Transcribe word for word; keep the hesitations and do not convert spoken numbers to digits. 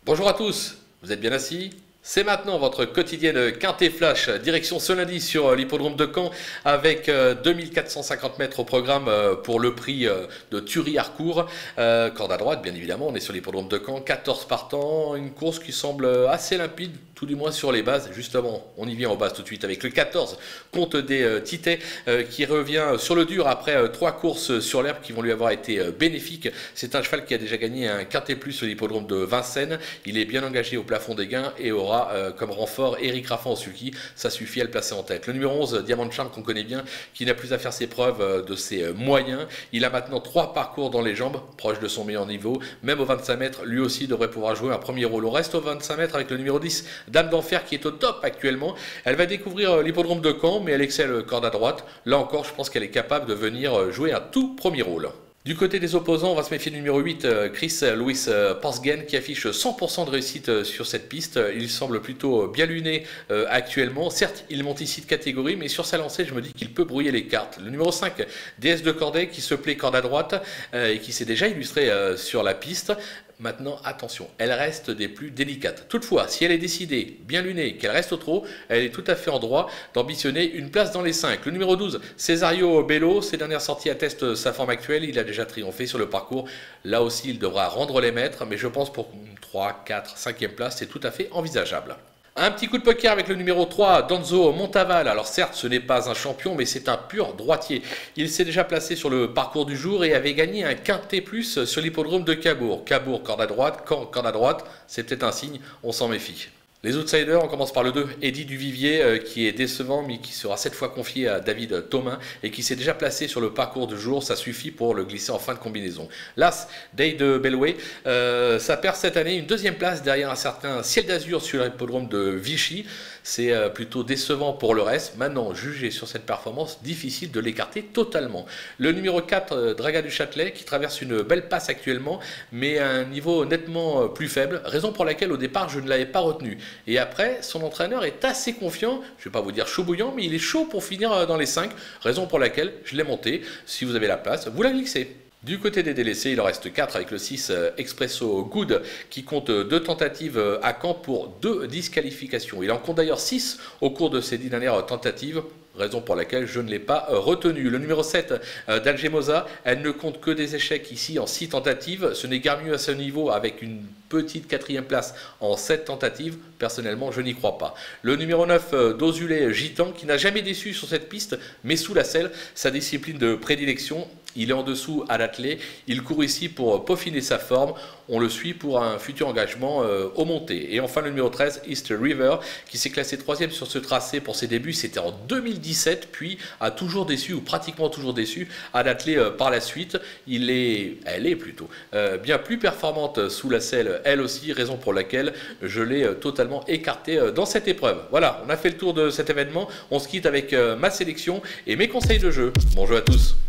Bonjour à tous, vous êtes bien assis? C'est maintenant votre quotidienne Quintet Flash, direction ce lundi sur l'hippodrome de Caen avec deux mille quatre cent cinquante mètres au programme pour le prix de Thury-Harcourt. Euh, corde à droite, bien évidemment, on est sur l'hippodrome de Caen, quatorze partants, une course qui semble assez limpide, tout du moins sur les bases. Justement, on y vient aux bases tout de suite avec le quatorze, Comte des euh, Titets, euh, qui revient sur le dur après euh, trois courses sur l'herbe qui vont lui avoir été euh, bénéfiques. C'est un cheval qui a déjà gagné un Quintet Plus sur l'hippodrome de Vincennes. Il est bien engagé au plafond des gains et aura Euh, comme renfort Eric Raffin-Sulky, ça suffit à le placer en tête. Le numéro onze, Diamant de Charme, qu'on connaît bien, qui n'a plus à faire ses preuves euh, de ses euh, moyens. Il a maintenant trois parcours dans les jambes, proche de son meilleur niveau. Même au vingt-cinq mètres, lui aussi devrait pouvoir jouer un premier rôle. On reste au vingt-cinq mètres avec le numéro dix, Dame d'Enfer, qui est au top actuellement. Elle va découvrir euh, l'hippodrome de Caen, mais elle excelle corde à droite. Là encore, je pense qu'elle est capable de venir jouer un tout premier rôle. Du côté des opposants, on va se méfier du numéro huit, Chris Louis Porsgen, qui affiche cent pour cent de réussite sur cette piste. Il semble plutôt bien luné actuellement. Certes, il monte ici de catégorie, mais sur sa lancée, je me dis qu'il peut brouiller les cartes. Le numéro cinq, Déesse de Corday, qui se plaît corde à droite et qui s'est déjà illustré sur la piste. Maintenant, attention, elle reste des plus délicates. Toutefois, si elle est décidée, bien lunée, qu'elle reste au trot, elle est tout à fait en droit d'ambitionner une place dans les cinq. Le numéro douze, Cesario Bello, ses dernières sorties attestent sa forme actuelle. Il a déjà triomphé sur le parcours. Là aussi, il devra rendre les maîtres, mais je pense pour trois, quatre, cinquième place, c'est tout à fait envisageable. Un petit coup de poker avec le numéro trois, Danzo Montaval. Alors certes, ce n'est pas un champion, mais c'est un pur droitier. Il s'est déjà placé sur le parcours du jour et avait gagné un Quintet Plus sur l'hippodrome de Cabourg. Cabourg, corde à droite, corde à droite, c'est peut-être un signe, on s'en méfie. Les outsiders, on commence par le deux, Eddy Duvivier, euh, qui est décevant, mais qui sera cette fois confié à David Thomain et qui s'est déjà placé sur le parcours du jour. Ça suffit pour le glisser en fin de combinaison. L'As, Dade Bellway, euh, ça perd cette année une deuxième place derrière un certain Ciel d'Azur sur l'hippodrome de Vichy. C'est euh, plutôt décevant pour le reste. Maintenant, jugé sur cette performance, difficile de l'écarter totalement. Le numéro quatre, euh, Draga du Châtelet, qui traverse une belle passe actuellement, mais à un niveau nettement euh, plus faible, raison pour laquelle au départ je ne l'avais pas retenu. Et après, son entraîneur est assez confiant, je ne vais pas vous dire chaud bouillant, mais il est chaud pour finir dans les cinq, raison pour laquelle je l'ai monté. Si vous avez la place, vous la glissez. Du côté des délaissés, il en reste quatre avec le six Expresso Good qui compte deux tentatives à Caen pour deux disqualifications. Il en compte d'ailleurs six au cours de ces dix dernières tentatives, raison pour laquelle je ne l'ai pas retenu. Le numéro sept d'Algemosa, elle ne compte que des échecs ici en six tentatives. Ce n'est guère mieux à ce niveau avec une petite quatrième place en sept tentatives. Personnellement, je n'y crois pas. Le numéro neuf d'Ozulé Gitan, qui n'a jamais déçu sur cette piste, mais sous la selle, sa discipline de prédilection. Il est en dessous à l'attelé, il court ici pour peaufiner sa forme, on le suit pour un futur engagement euh, au monté. Et enfin le numéro treize, East River, qui s'est classé troisième sur ce tracé pour ses débuts, c'était en deux mille dix-sept, puis a toujours déçu, ou pratiquement toujours déçu, à l'attelé euh, par la suite. Il est, elle est plutôt, euh, bien plus performante sous la selle, elle aussi, raison pour laquelle je l'ai euh, totalement écartée euh, dans cette épreuve. Voilà, on a fait le tour de cet événement, on se quitte avec euh, ma sélection et mes conseils de jeu. Bon jeu à tous.